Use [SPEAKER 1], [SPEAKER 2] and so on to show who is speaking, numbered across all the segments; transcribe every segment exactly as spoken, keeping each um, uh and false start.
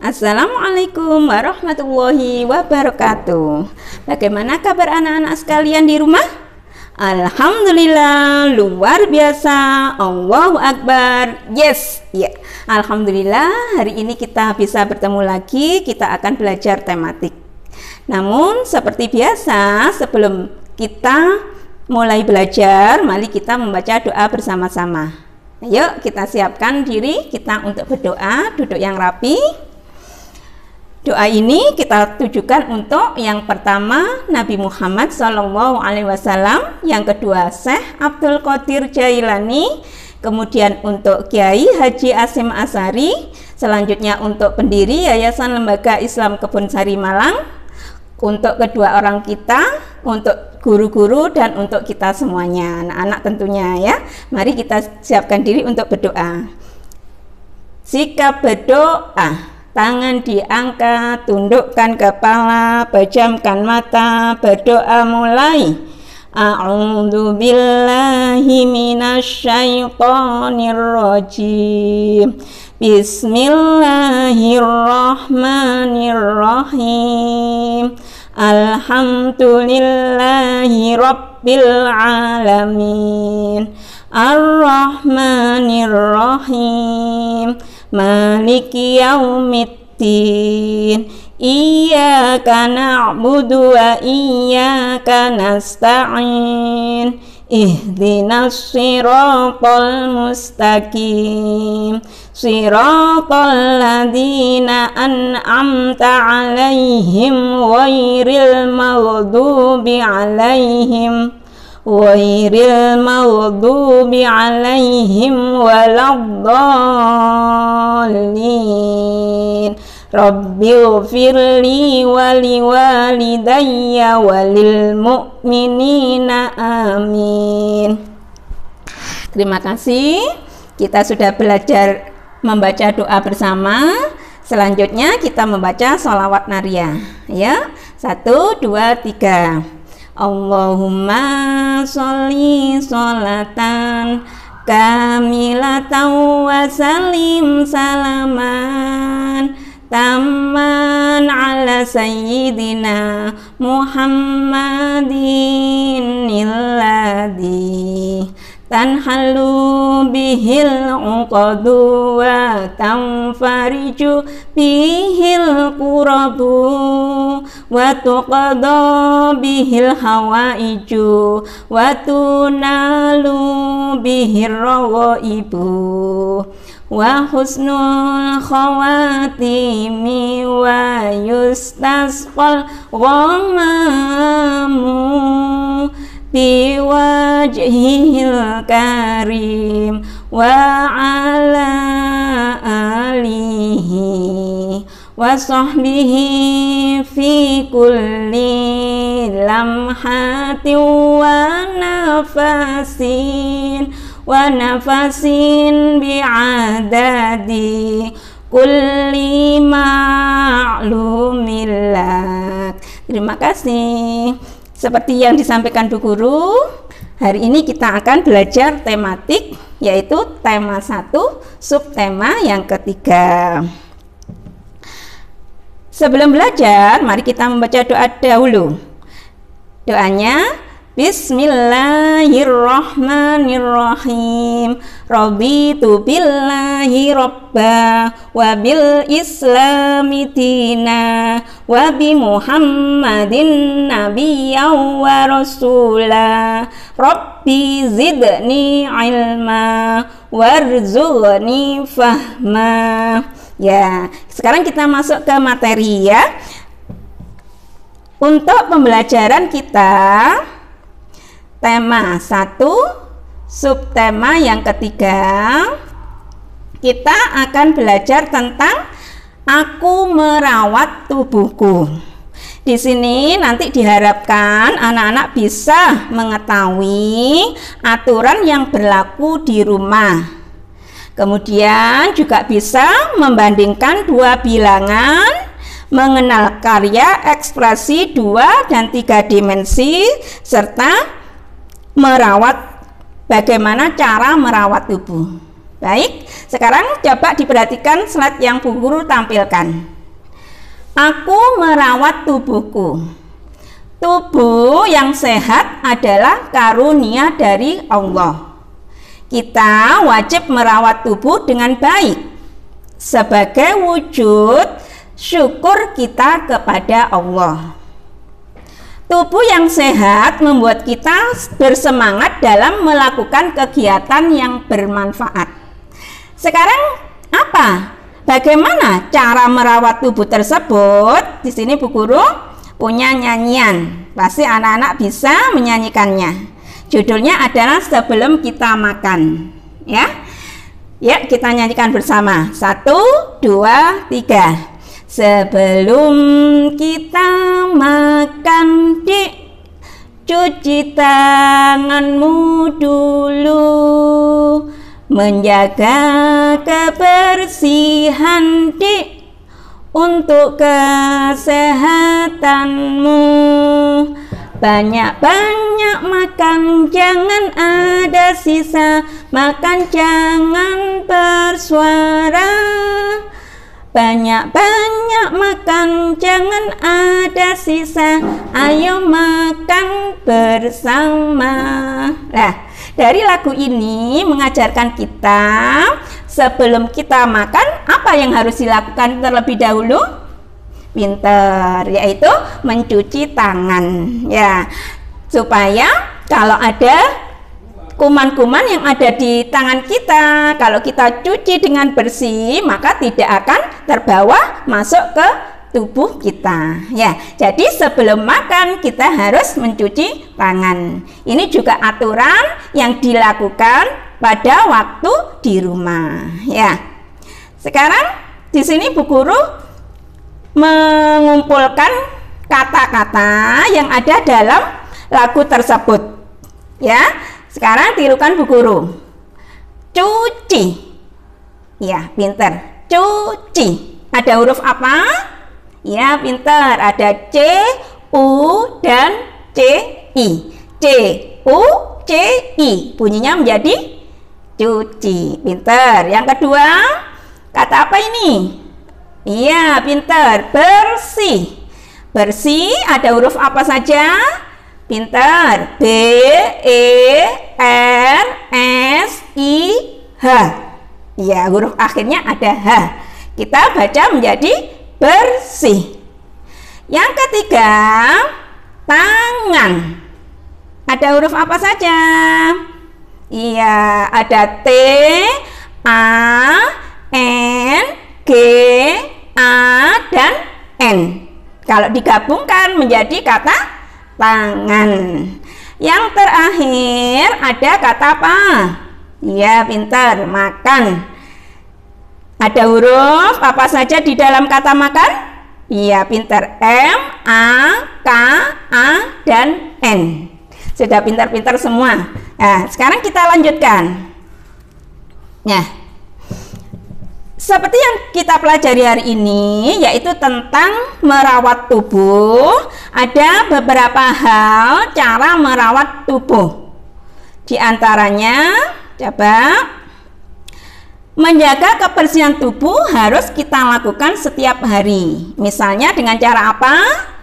[SPEAKER 1] Assalamualaikum warahmatullahi wabarakatuh. Bagaimana kabar anak-anak sekalian di rumah? Alhamdulillah, luar biasa. Allahu Akbar. Yes, ya. Alhamdulillah, hari ini kita bisa bertemu lagi. Kita akan belajar tematik. Namun, seperti biasa, sebelum kita mulai belajar, mari kita membaca doa bersama-sama. Ayo, kita siapkan diri kita untuk berdoa, duduk yang rapi. Doa ini kita tujukan untuk yang pertama Nabi Muhammad shallallahu alaihi wasallam, yang kedua Syekh Abdul Qadir Jailani, kemudian untuk Kiai Haji Asyim Asyari, selanjutnya untuk pendiri Yayasan Lembaga Islam Kebun Sari Malang, untuk kedua orang kita, untuk guru-guru, dan untuk kita semuanya, anak-anak tentunya ya. Mari kita siapkan diri untuk berdoa. Sikap berdoa. Tangan diangkat, tundukkan kepala, pejamkan mata, berdoa mulai. A'udzu billahi minasyaitonir rajim. Bismillahirrahmanirrahim. Alhamdulillahi rabbil alamin. Ar-Rahmanir-Rahim. Maliki yaumiddin. Iyyaka na'budu wa iyyaka nasta'in. Ihdinas siratal mustaqim. Siratal ladzina an'amta 'alaihim ghairil maghdubi 'alaihim Wairil maghdubi alaihim waladdallin. Rabbighfirli wali walidayya walil mu'minina amin. Terima kasih. Kita sudah belajar membaca doa bersama. Selanjutnya kita membaca sholawat nariyah. Ya, satu, dua, tiga. Allahumma sholli sholatan kamilatan wa salim salaman tamman ala sayyidina Muhammadin illadhi tanhalu bihil uqadu wa tanfariju bihil qurabu wa tuqada bihil hawaiju wa tunalu bihir rawaibu wa husnul khawatimi wa yustasqal ghamamu biwajhil karim wa ala alihi wa sahbihi fi kulli lamhatin wa nafasin wa nafasin bi'adadi kulli ma'lumillah. Terima kasih. Seperti yang disampaikan Bu Guru, hari ini kita akan belajar tematik, yaitu tema satu, subtema yang ketiga. Sebelum belajar, mari kita membaca doa dahulu. Doanya, Bismillahirrahmanirrahim. Raditu billahi robba wa bil islami dina wa bi Muhammadin nabiyyan wa rasula. Rabbi zidni ilma warzuqni fahma. Ya, sekarang kita masuk ke materi ya. Untuk pembelajaran kita, tema satu, subtema yang ketiga, kita akan belajar tentang aku merawat tubuhku. Di sini nanti diharapkan anak-anak bisa mengetahui aturan yang berlaku di rumah. Kemudian juga bisa membandingkan dua bilangan, mengenal karya ekspresi dua dan tiga dimensi, serta merawat, bagaimana cara merawat tubuh. Baik, sekarang coba diperhatikan slide yang Bu Guru tampilkan. Aku merawat tubuhku. Tubuh yang sehat adalah karunia dari Allah. Kita wajib merawat tubuh dengan baik sebagai wujud syukur kita kepada Allah. Tubuh yang sehat membuat kita bersemangat dalam melakukan kegiatan yang bermanfaat. Sekarang apa? Bagaimana cara merawat tubuh tersebut? Di sini Bu Guru punya nyanyian. Pasti anak-anak bisa menyanyikannya. Judulnya adalah Sebelum Kita Makan. Ya, ya kita nyanyikan bersama. Satu, dua, tiga. Sebelum kita makan, Dik, cuci tanganmu dulu. Menjaga kebersihan, Dik, untuk kesehatanmu. Banyak-banyak makan, jangan ada sisa. Makan jangan bersuara. Banyak-banyak makan, jangan ada sisa. Ayo makan bersama. Nah, dari lagu ini mengajarkan kita sebelum kita makan apa yang harus dilakukan terlebih dahulu? Pinter, yaitu mencuci tangan, ya, supaya kalau ada kuman-kuman yang ada di tangan kita, kalau kita cuci dengan bersih, maka tidak akan terbawa masuk ke tubuh kita. Ya, jadi sebelum makan kita harus mencuci tangan. Ini juga aturan yang dilakukan pada waktu di rumah. Ya, sekarang di sini Bu Guru mengumpulkan kata-kata yang ada dalam lagu tersebut. Ya. Sekarang tirukan Bu Guru. Cuci. Ya, pinter. Cuci. Ada huruf apa? Ya, pinter. Ada C, U, dan C, I. C, U, C, I. Bunyinya menjadi cuci. Pinter. Yang kedua, kata apa ini? Iya, pinter. Bersih. Bersih ada huruf apa saja? Pintar. B, E, R, S, I, H. Ya, huruf akhirnya ada H. Kita baca menjadi bersih. Yang ketiga, tangan. Ada huruf apa saja? Iya, ada T, A, N, G, A, dan N. Kalau digabungkan menjadi kata tangan. Yang terakhir ada kata apa? Ya, pintar. Makan. Ada huruf apa saja di dalam kata makan? Iya, pintar. M, A, K, A, dan N. Sudah pintar-pintar semua. Nah, sekarang kita lanjutkan. Nah, seperti yang kita pelajari hari ini, yaitu tentang merawat tubuh. Ada beberapa hal cara merawat tubuh. Di antaranya, coba, menjaga kebersihan tubuh harus kita lakukan setiap hari. Misalnya dengan cara apa?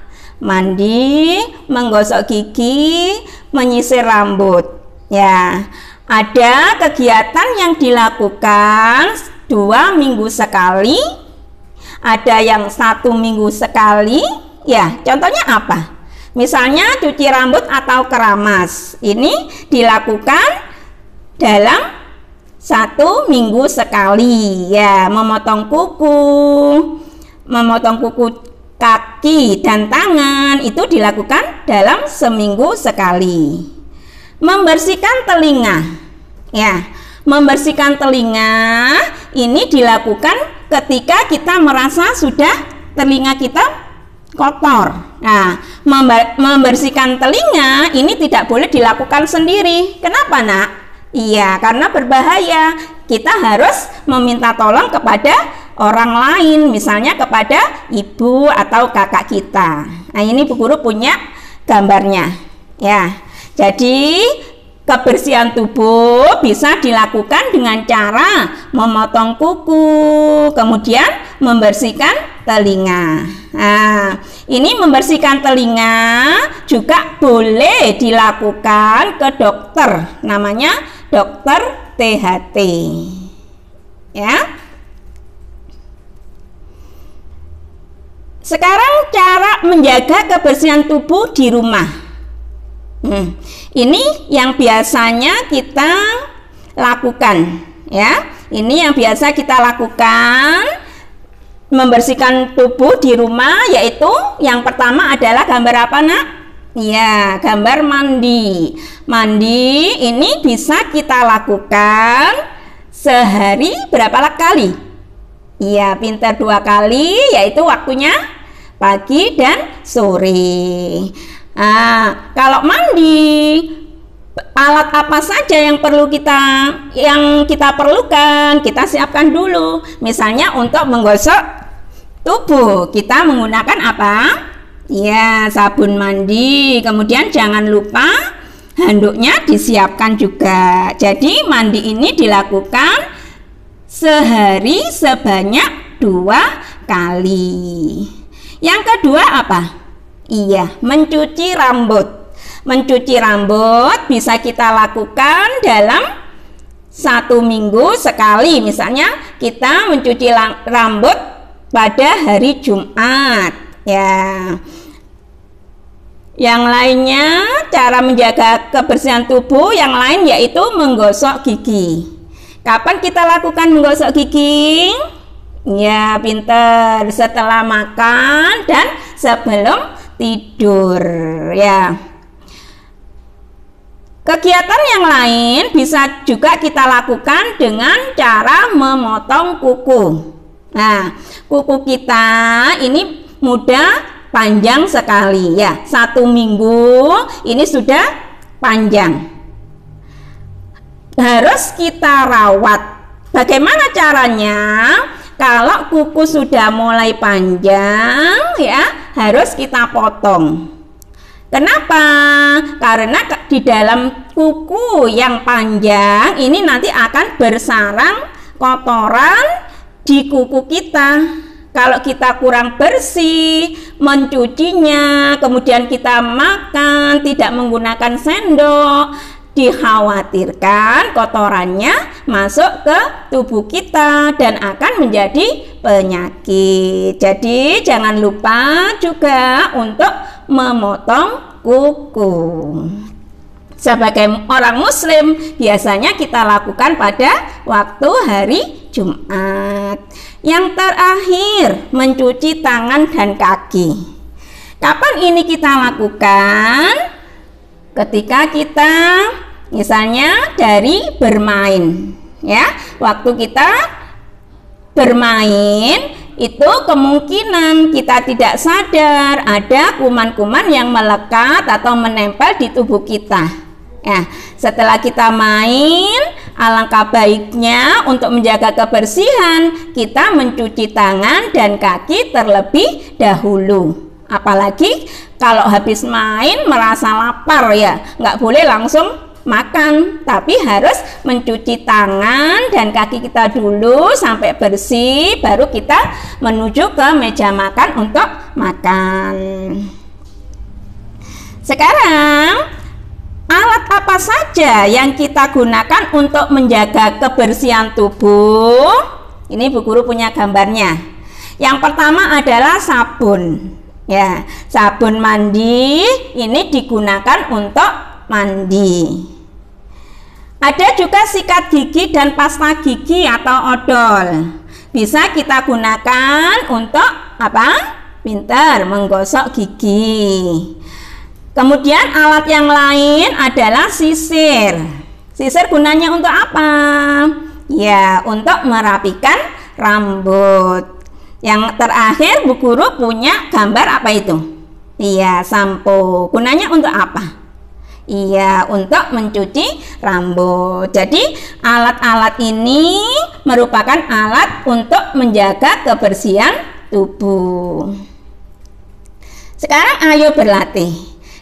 [SPEAKER 1] Mandi, menggosok gigi, menyisir rambut. Ya, ada kegiatan yang dilakukan dua minggu sekali, ada yang satu minggu sekali. Ya, contohnya apa? Misalnya cuci rambut atau keramas. Ini dilakukan dalam satu minggu sekali. Ya, memotong kuku, memotong kuku kaki dan tangan itu dilakukan dalam seminggu sekali. Membersihkan telinga. Ya, membersihkan telinga ini dilakukan ketika kita merasa sudah telinga kita kotor. Nah, membersihkan telinga ini tidak boleh dilakukan sendiri. Kenapa, Nak? Iya, karena berbahaya. Kita harus meminta tolong kepada orang lain, misalnya kepada ibu atau kakak kita. Nah, ini Bu Guru punya gambarnya. Ya, jadi kebersihan tubuh bisa dilakukan dengan cara memotong kuku, kemudian membersihkan telinga. Nah, ini membersihkan telinga juga boleh dilakukan ke dokter, namanya dokter T H T. Ya. Sekarang cara menjaga kebersihan tubuh di rumah. Hmm, ini yang biasanya kita lakukan, ya. Ini yang biasa kita lakukan membersihkan tubuh di rumah, yaitu yang pertama adalah gambar apa, Nak? Ya, gambar mandi. Mandi ini bisa kita lakukan sehari berapa kali? Iya, pintar dua kali, yaitu waktunya pagi dan sore. Nah, kalau mandi, alat apa saja yang perlu kita yang kita perlukan, kita siapkan dulu. Misalnya untuk menggosok tubuh, kita menggunakan apa? Ya, sabun mandi. Kemudian jangan lupa handuknya disiapkan juga. Jadi mandi ini dilakukan sehari sebanyak dua kali. Yang kedua apa? Iya, mencuci rambut. Mencuci rambut bisa kita lakukan dalam satu minggu sekali. Misalnya kita mencuci rambut pada hari Jumat. Ya. Yang lainnya, cara menjaga kebersihan tubuh yang lain yaitu menggosok gigi. Kapan kita lakukan menggosok gigi? Ya, pintar, setelah makan dan sebelum tidur, ya. Kegiatan yang lain bisa juga kita lakukan dengan cara memotong kuku. Nah, kuku kita ini mudah panjang sekali, ya. Satu minggu ini sudah panjang. Harus kita rawat. Bagaimana caranya? Kalau kuku sudah mulai panjang, ya, harus kita potong. Kenapa? Karena di dalam kuku yang panjang ini nanti akan bersarang kotoran di kuku kita. Kalau kita kurang bersih mencucinya, kemudian kita makan tidak menggunakan sendok, dikhawatirkan kotorannya masuk ke tubuh kita dan akan menjadi penyakit. Jadi jangan lupa juga untuk memotong kuku. Sebagai orang muslim biasanya kita lakukan pada waktu hari Jumat. Yang terakhir, mencuci tangan dan kaki. Kapan ini kita lakukan? Ketika kita misalnya dari bermain, ya, waktu kita bermain itu kemungkinan kita tidak sadar ada kuman-kuman yang melekat atau menempel di tubuh kita. Ya, setelah kita main, alangkah baiknya untuk menjaga kebersihan kita mencuci tangan dan kaki terlebih dahulu. Apalagi kalau habis main merasa lapar, ya, nggak boleh langsung makan, tapi harus mencuci tangan dan kaki kita dulu sampai bersih, baru kita menuju ke meja makan untuk makan. Sekarang, alat apa saja yang kita gunakan untuk menjaga kebersihan tubuh? Ini Bu Guru punya gambarnya. Yang pertama adalah sabun. Ya, sabun mandi ini digunakan untuk mandi. Ada juga sikat gigi dan pasta gigi atau odol. Bisa kita gunakan untuk apa? Pintar menggosok gigi. Kemudian alat yang lain adalah sisir. Sisir gunanya untuk apa? Ya, untuk merapikan rambut. Yang terakhir Bu Guru punya gambar apa itu? Iya, sampo. Gunanya untuk apa? Iya, untuk mencuci rambut. Jadi alat-alat ini merupakan alat untuk menjaga kebersihan tubuh. Sekarang ayo berlatih.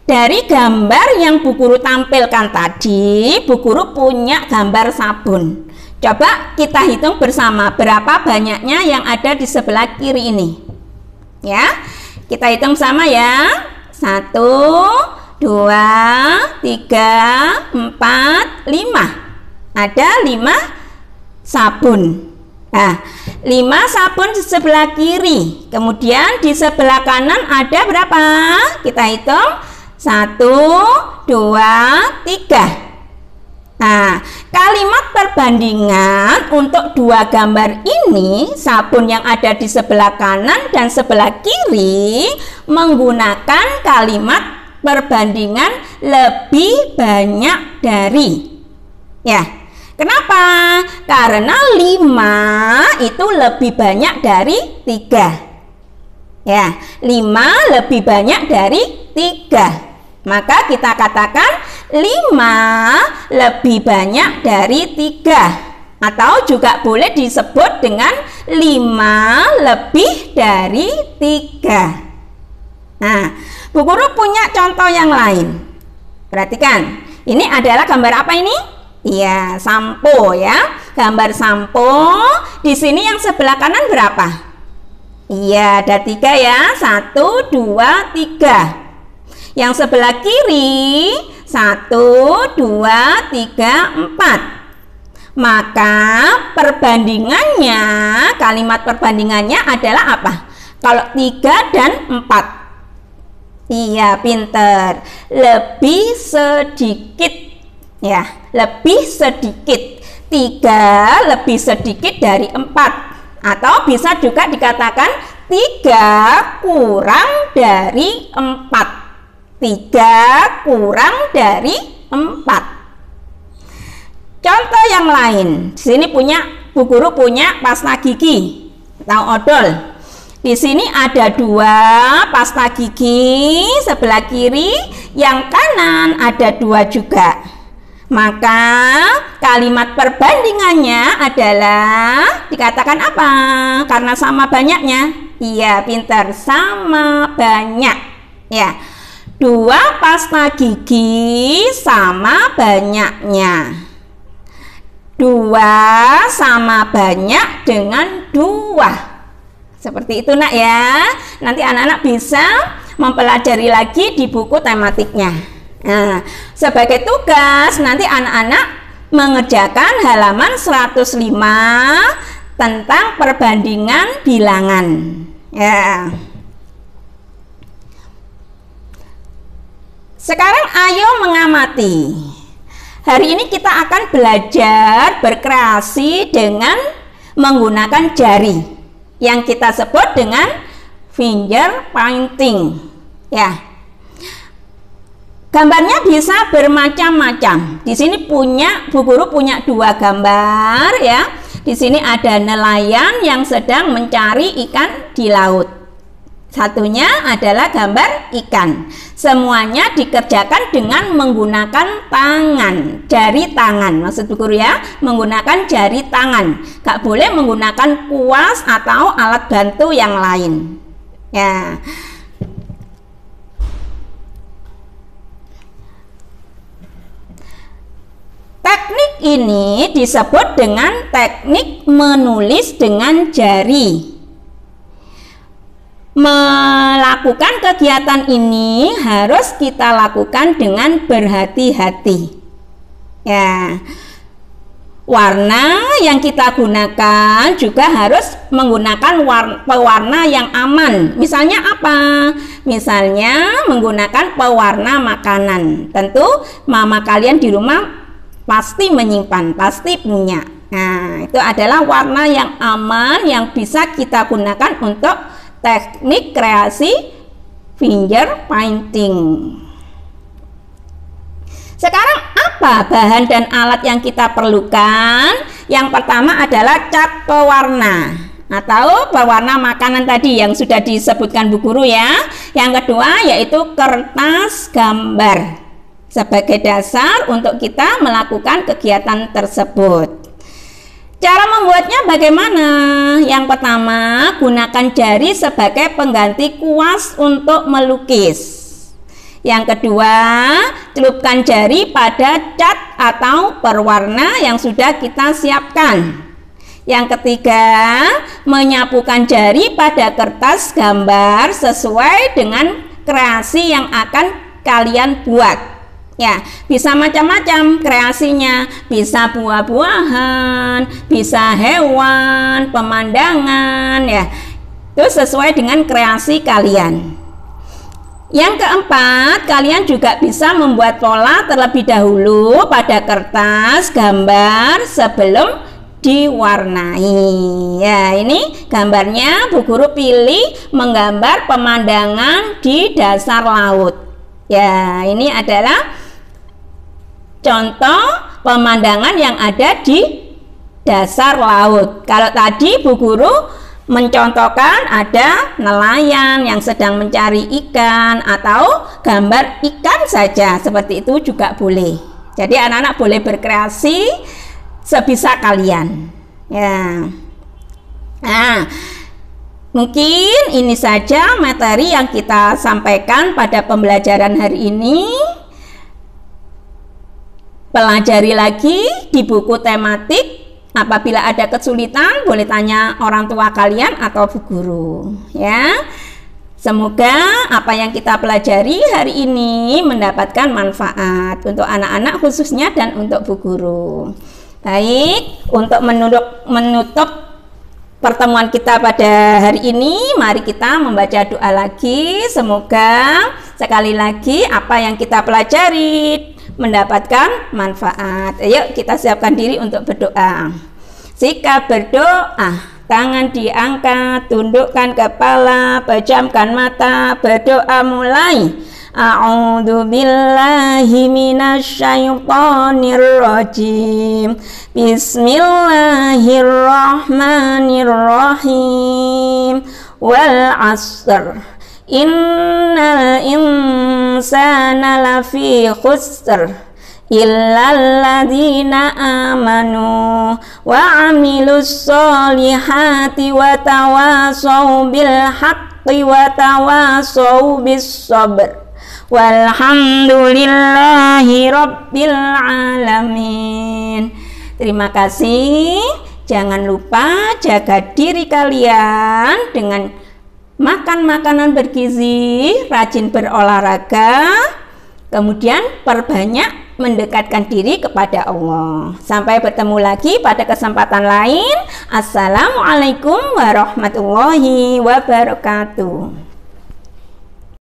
[SPEAKER 1] Dari gambar yang Bu Guru tampilkan tadi, Bu Guru punya gambar sabun. Coba kita hitung bersama berapa banyaknya yang ada di sebelah kiri ini. Ya, kita hitung sama ya. Satu, dua, tiga, empat, lima. Ada lima sabun. Nah, lima sabun di sebelah kiri. Kemudian di sebelah kanan ada berapa? Kita hitung. Satu, dua, tiga. Nah, kalimat perbandingan untuk dua gambar ini, sabun yang ada di sebelah kanan dan sebelah kiri, menggunakan kalimat perbandingan lebih banyak dari. Ya, kenapa? Karena lima itu lebih banyak dari tiga. Ya, lima lebih banyak dari tiga. Maka kita katakan lima lebih banyak dari tiga. Atau juga boleh disebut dengan lima lebih dari tiga. Nah, Bu Guru punya contoh yang lain. Perhatikan, ini adalah gambar apa ini? Iya, sampo ya. Gambar sampo. Di sini yang sebelah kanan berapa? Iya, ada tiga ya. Satu, dua, tiga. Yang sebelah kiri, satu, dua, tiga, empat. Maka perbandingannya, kalimat perbandingannya adalah apa? Kalau tiga dan empat. Iya, pinter. Lebih sedikit. Ya, lebih sedikit. Tiga lebih sedikit dari empat. Atau bisa juga dikatakan tiga kurang dari empat. tiga kurang dari empat. Contoh yang lain, di sini punya Bu Guru punya pasta gigi atau odol. Di sini ada dua pasta gigi sebelah kiri, yang kanan ada dua juga. Maka kalimat perbandingannya adalah dikatakan apa? Karena sama banyaknya. Iya, pintar, sama banyak. Ya. Dua pasta gigi sama banyaknya. Dua sama banyak dengan dua. Seperti itu nak ya. Nanti anak-anak bisa mempelajari lagi di buku tematiknya. Nah, sebagai tugas nanti anak-anak mengerjakan halaman seratus lima tentang perbandingan bilangan. Ya. Sekarang ayo mengamati. Hari ini kita akan belajar berkreasi dengan menggunakan jari yang kita sebut dengan finger painting. Ya. Gambarnya bisa bermacam-macam. Di sini punya Bu Guru punya dua gambar ya. Di sini ada nelayan yang sedang mencari ikan di laut. Satunya adalah gambar ikan. Semuanya dikerjakan dengan menggunakan tangan, jari tangan. Maksud Bu Guru ya, menggunakan jari tangan. Gak boleh menggunakan kuas atau alat bantu yang lain. Ya. Teknik ini disebut dengan teknik menulis dengan jari. Melakukan kegiatan ini harus kita lakukan dengan berhati-hati. Ya, warna yang kita gunakan juga harus menggunakan warna, pewarna yang aman. Misalnya apa? Misalnya menggunakan pewarna makanan. Tentu mama kalian di rumah pasti menyimpan, pasti punya. Nah, itu adalah warna yang aman yang bisa kita gunakan untuk teknik kreasi finger painting. Sekarang apa bahan dan alat yang kita perlukan? Yang pertama adalah cat pewarna atau pewarna makanan tadi yang sudah disebutkan Bu Guru ya. Yang kedua yaitu kertas gambar sebagai dasar untuk kita melakukan kegiatan tersebut. Cara membuatnya bagaimana? Yang pertama, gunakan jari sebagai pengganti kuas untuk melukis. Yang kedua, celupkan jari pada cat atau perwarna yang sudah kita siapkan. Yang ketiga, menyapukan jari pada kertas gambar sesuai dengan kreasi yang akan kalian buat. Ya, bisa macam-macam kreasinya, bisa buah-buahan, bisa hewan, pemandangan, ya. Itu sesuai dengan kreasi kalian. Yang keempat, kalian juga bisa membuat pola terlebih dahulu pada kertas gambar sebelum diwarnai. Ya, ini gambarnya Bu Guru pilih menggambar pemandangan di dasar laut. Ya, ini adalah contoh pemandangan yang ada di dasar laut. Kalau tadi Bu Guru mencontohkan ada nelayan yang sedang mencari ikan atau gambar ikan saja, seperti itu juga boleh. Jadi anak-anak boleh berkreasi sebisa kalian. Ya. Nah, mungkin ini saja materi yang kita sampaikan pada pembelajaran hari ini. Pelajari lagi di buku tematik. Apabila ada kesulitan, boleh tanya orang tua kalian atau Bu Guru, ya. Semoga apa yang kita pelajari hari ini mendapatkan manfaat untuk anak-anak khususnya dan untuk Bu Guru. Baik, untuk menutup, menutup pertemuan kita pada hari ini, mari kita membaca doa lagi. Semoga sekali lagi apa yang kita pelajari mendapatkan manfaat. Ayo kita siapkan diri untuk berdoa. Sikap berdoa, tangan diangkat, tundukkan kepala, pejamkan mata, berdoa mulai. A'udzu billahi minasyaitonir rajim. Bismillahirrahmanirrahim. Wal 'asr. Innal insana lafi khusr illal ladzina amanu wa 'amilus solihati wa tawasaw bil haqqi wa tawasaw bis sabr. Walhamdulillahi rabbil alamin. Terima kasih. Jangan lupa jaga diri kalian dengan makan makanan bergizi, rajin berolahraga, kemudian perbanyak mendekatkan diri kepada Allah. Sampai bertemu lagi pada kesempatan lain. Assalamualaikum warahmatullahi wabarakatuh.